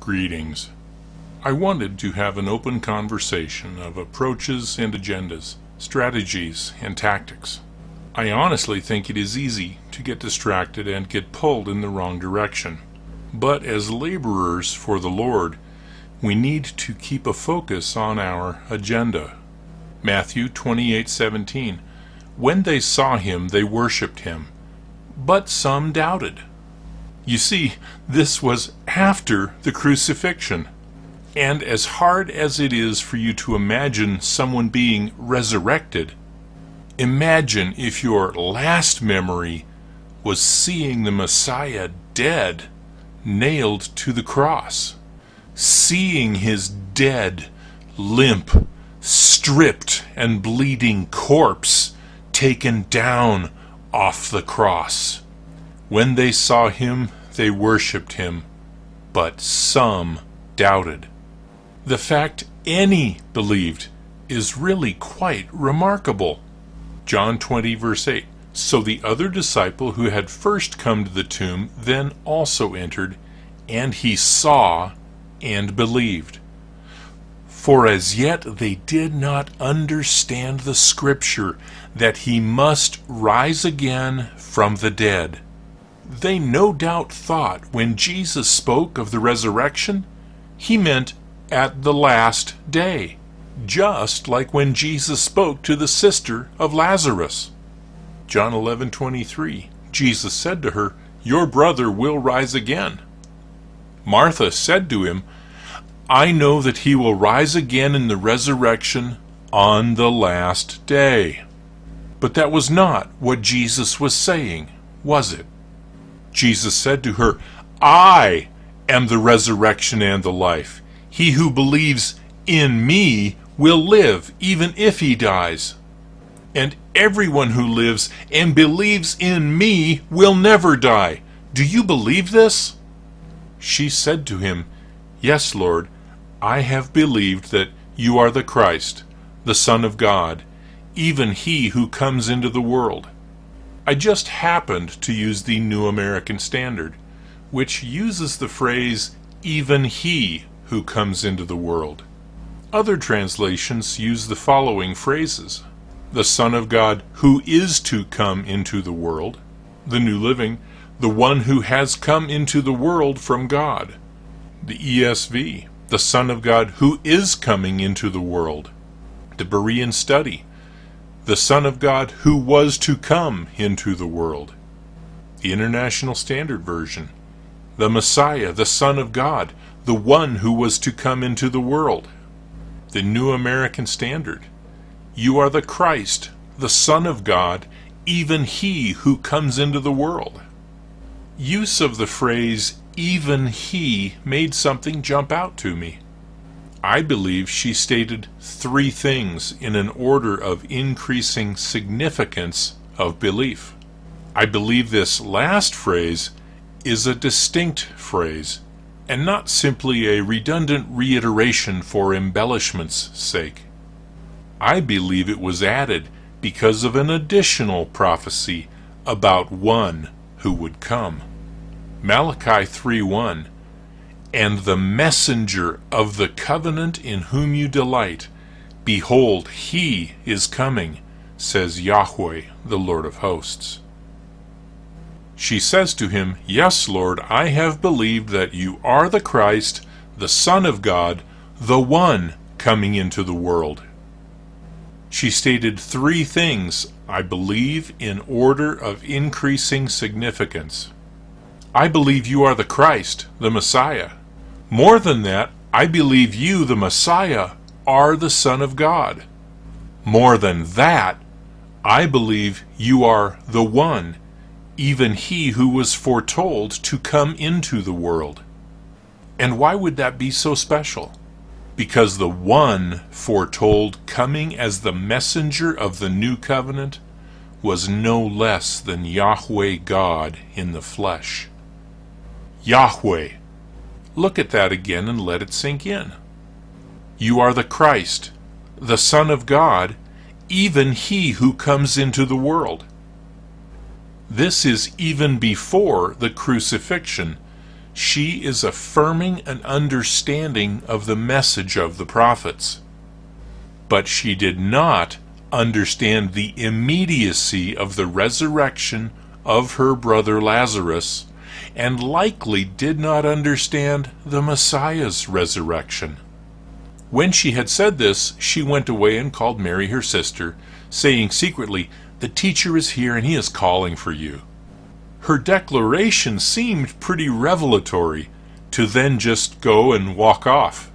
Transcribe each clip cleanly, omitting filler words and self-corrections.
Greetings. I wanted to have an open conversation of approaches and agendas, strategies and tactics. I honestly think it is easy to get distracted and get pulled in the wrong direction. But as laborers for the Lord, we need to keep a focus on our agenda. Matthew 28:17. When they saw him, they worshipped him, but some doubted. You see, this was after the crucifixion. And as hard as it is for you to imagine someone being resurrected, imagine if your last memory was seeing the Messiah dead, nailed to the cross, seeing his dead, limp, stripped and bleeding corpse taken down off the cross. When they saw him, they worshipped him, but some doubted. The fact any believed is really quite remarkable. John 20 verse 8. So the other disciple who had first come to the tomb then also entered, and he saw and believed. For as yet they did not understand the scripture that he must rise again from the dead. They no doubt thought when Jesus spoke of the resurrection, he meant at the last day, just like when Jesus spoke to the sister of Lazarus. John 11:23, Jesus said to her, "Your brother will rise again." Martha said to him, "I know that he will rise again in the resurrection on the last day." But that was not what Jesus was saying, was it? Jesus said to her, "I am the resurrection and the life. He who believes in me will live, even if he dies. And everyone who lives and believes in me will never die. Do you believe this?" She said to him, "Yes, Lord, I have believed that you are the Christ, the Son of God, even he who comes into the world." I just happened to use the New American Standard, which uses the phrase, "even he who comes into the world." Other translations use the following phrases: the Son of God who is to come into the world. The New Living, the one who has come into the world from God. The ESV, the Son of God who is coming into the world. The Berean Study, the Son of God who was to come into the world. The International Standard Version, the Messiah, the Son of God, the one who was to come into the world. The New American Standard, you are the Christ, the Son of God, even he who comes into the world. Use of the phrase, "even he," made something jump out to me. I believe she stated three things in an order of increasing significance of belief. I believe this last phrase is a distinct phrase, and not simply a redundant reiteration for embellishment's sake. I believe it was added because of an additional prophecy about one who would come. Malachi 3:1, "And the messenger of the covenant in whom you delight, behold, he is coming, says Yahweh, the Lord of hosts." She says to him, "Yes, Lord, I have believed that you are the Christ, the Son of God, the one coming into the world." She stated three things, I believe, in order of increasing significance. I believe you are the Christ, the Messiah. More than that, I believe you, the Messiah, are the Son of God. More than that, I believe you are the one, even he who was foretold to come into the world. And why would that be so special? Because the one foretold coming as the messenger of the new covenant was no less than Yahweh God in the flesh. Yahweh. Look at that again and let it sink in. You are the Christ, the Son of God, even he who comes into the world. This is even before the crucifixion, She is affirming an understanding of the message of the prophets. But she did not understand the immediacy of the resurrection of her brother Lazarus, and likely did not understand the Messiah's resurrection. When she had said this, she went away and called Mary her sister, saying secretly, "The teacher is here, and he is calling for you." Her declaration seemed pretty revelatory, to then just go and walk off.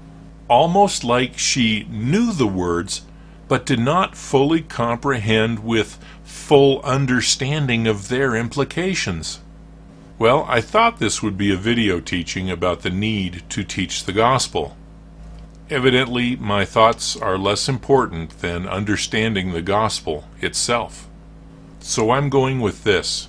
Almost like she knew the words, but did not fully comprehend with full understanding of their implications. Well, I thought this would be a video teaching about the need to teach the gospel. Evidently, my thoughts are less important than understanding the gospel itself. So I'm going with this.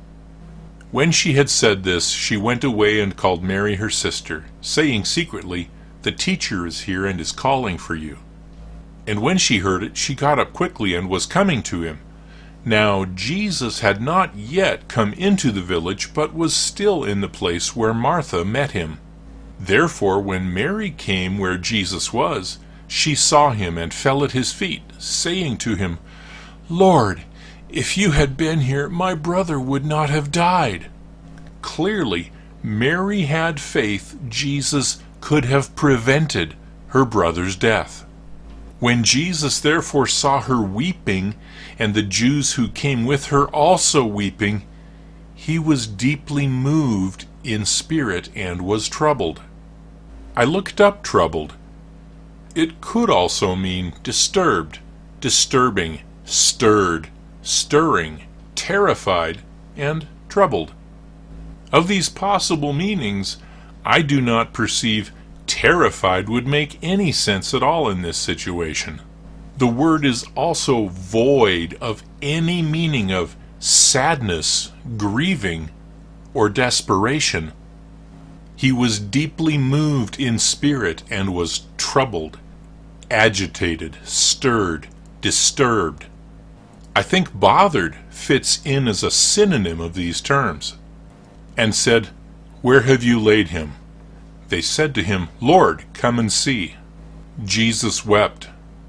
When she had said this, she went away and called Mary her sister, saying secretly, "The teacher is here and is calling for you." And when she heard it, she got up quickly and was coming to him. Now Jesus had not yet come into the village, but was still in the place where Martha met him. Therefore, when Mary came where Jesus was, she saw him and fell at his feet, saying to him, "Lord, if you had been here, my brother would not have died." Clearly, Mary had faith Jesus could have prevented her brother's death. When Jesus therefore saw her weeping, and the Jews who came with her also weeping, he was deeply moved in spirit and was troubled. I looked up troubled. It could also mean disturbed, disturbing, stirred, stirring, terrified, and troubled. Of these possible meanings, I do not perceive terrified would make any sense at all in this situation. The word is also void of any meaning of sadness, grieving, or desperation. He was deeply moved in spirit and was troubled, agitated, stirred, disturbed. I think bothered fits in as a synonym of these terms. And said, "Where have you laid him?" They said to him, "Lord, come and see." Jesus wept.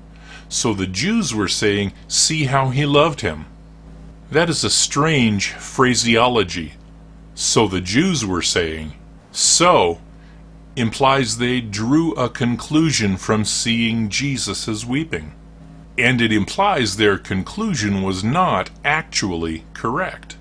So the Jews were saying, "See how he loved him." That is a strange phraseology. So the Jews were saying, so implies they drew a conclusion from seeing Jesus as weeping. And it implies their conclusion was not actually correct.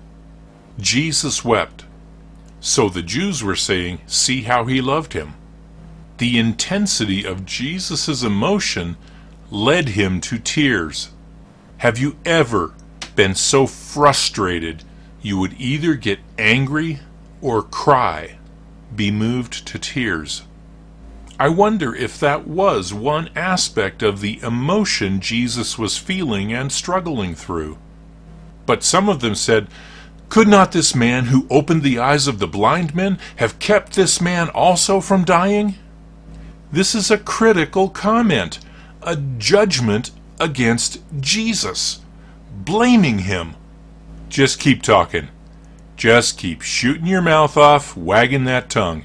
Jesus wept. So the Jews were saying, "See how he loved him." The intensity of Jesus' emotion led him to tears. Have you ever been so frustrated you would either get angry or cry, be moved to tears? I wonder if that was one aspect of the emotion Jesus was feeling and struggling through. But some of them said, "Could not this man who opened the eyes of the blind men have kept this man also from dying?" This is a critical comment, a judgment against Jesus, blaming him. Just keep talking. Just keep shooting your mouth off, wagging that tongue.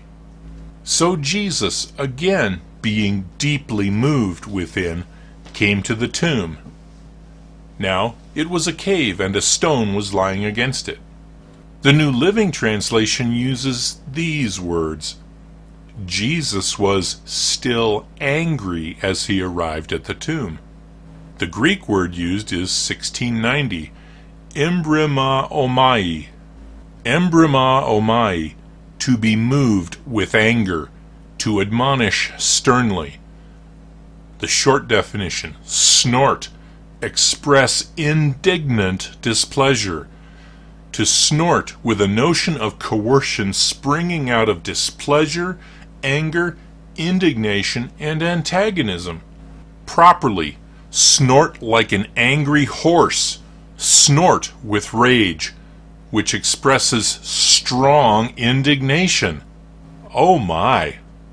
So Jesus, again being deeply moved within, came to the tomb. Now it was a cave, and a stone was lying against it. The New Living Translation uses these words: Jesus was still angry as he arrived at the tomb. The Greek word used is 1690, embrema omai. Embrema omai, to be moved with anger, to admonish sternly. The short definition: snort, express indignant displeasure. To snort with a notion of coercion springing out of displeasure, anger, indignation, and antagonism. Properly, snort like an angry horse, snort with rage, which expresses strong indignation. Oh my!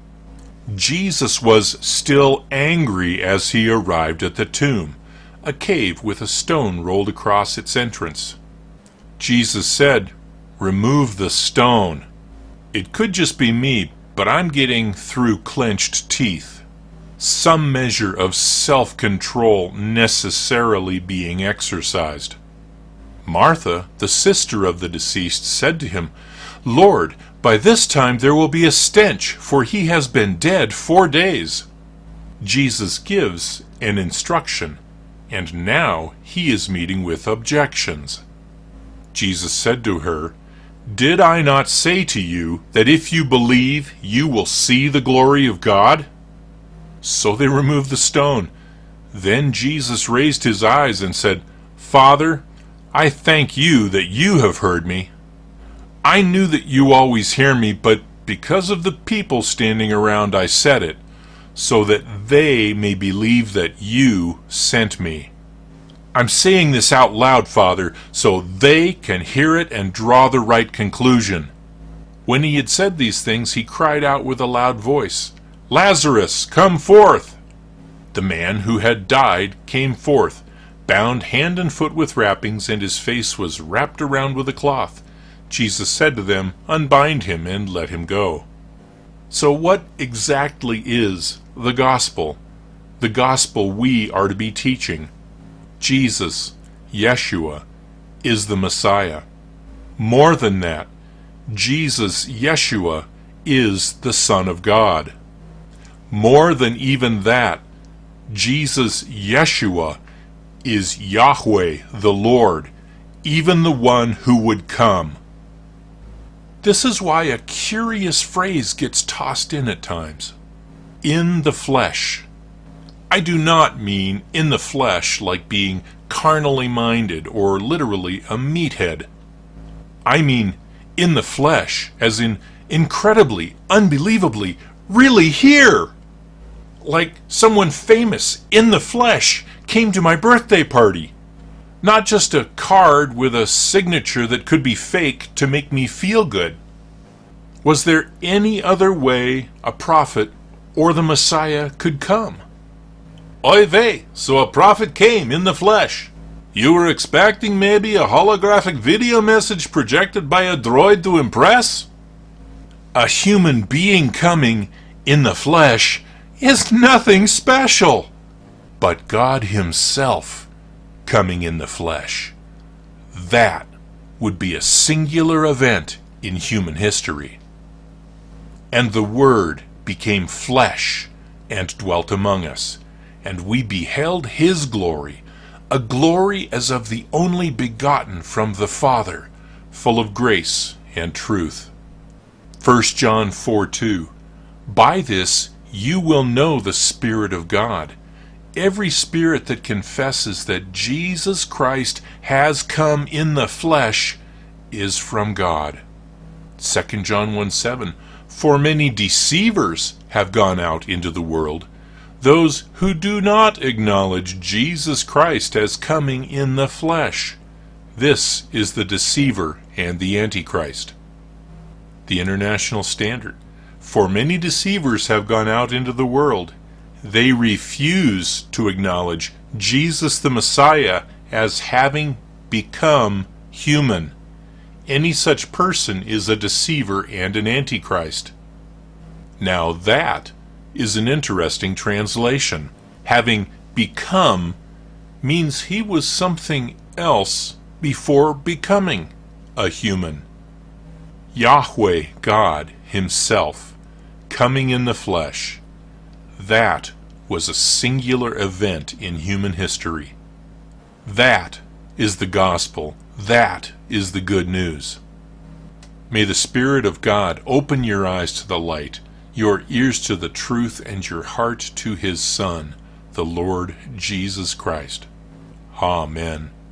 Jesus was still angry as he arrived at the tomb, a cave with a stone rolled across its entrance. Jesus said, "Remove the stone." It could just be me, but I'm getting through clenched teeth. Some measure of self-control necessarily being exercised. Martha, the sister of the deceased, said to him, "Lord, by this time there will be a stench, for he has been dead 4 days." Jesus gives an instruction, and now he is meeting with objections. Jesus said to her, "Did I not say to you that if you believe, you will see the glory of God?" So they removed the stone. Then Jesus raised his eyes and said, "Father, I thank you that you have heard me. I knew that you always hear me, but because of the people standing around I said it, so that they may believe that you sent me. I'm saying this out loud, Father, so they can hear it and draw the right conclusion." When he had said these things, he cried out with a loud voice, "Lazarus, come forth!" The man who had died came forth, bound hand and foot with wrappings, and his face was wrapped around with a cloth. Jesus said to them, "Unbind him and let him go." So what exactly is the gospel? The gospel we are to be teaching. Jesus, Yeshua, is the Messiah. More than that, Jesus, Yeshua, is the Son of God. More than even that, Jesus, Yeshua, is Yahweh, the Lord, even the one who would come. This is why a curious phrase gets tossed in at times. In the flesh. I do not mean in the flesh like being carnally minded or literally a meathead. I mean in the flesh as in incredibly, unbelievably, really here. Like someone famous in the flesh came to my birthday party. Not just a card with a signature that could be fake to make me feel good. Was there any other way a prophet or the Messiah could come? Oy vey, so a prophet came in the flesh. You were expecting maybe a holographic video message projected by a droid to impress? A human being coming in the flesh is nothing special. But God Himself coming in the flesh, that would be a singular event in human history. And the Word became flesh and dwelt among us, and we beheld His glory, a glory as of the only begotten from the Father, full of grace and truth. 1 John 4:2. By this you will know the Spirit of God. Every spirit that confesses that Jesus Christ has come in the flesh is from God. 2 John 1:7. For many deceivers have gone out into the world, those who do not acknowledge Jesus Christ as coming in the flesh. This is the deceiver and the Antichrist. The International Standard. For many deceivers have gone out into the world. They refuse to acknowledge Jesus the Messiah as having become human. Any such person is a deceiver and an Antichrist. Now that is an interesting translation. Having become means he was something else before becoming a human. Yahweh, God Himself, coming in the flesh. That was a singular event in human history. That is the gospel. That is the good news. May the Spirit of God open your eyes to the light, your ears to the truth, and your heart to His Son, the Lord Jesus Christ. Amen.